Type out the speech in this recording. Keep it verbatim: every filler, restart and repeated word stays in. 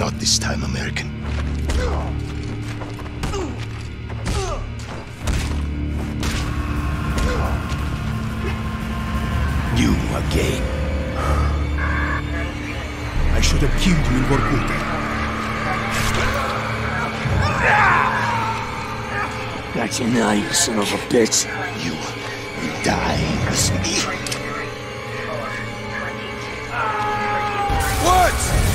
Not this time, American. You again. I should have killed you in Vorkuta. Got you now, you son of a bitch. You will die with me. What?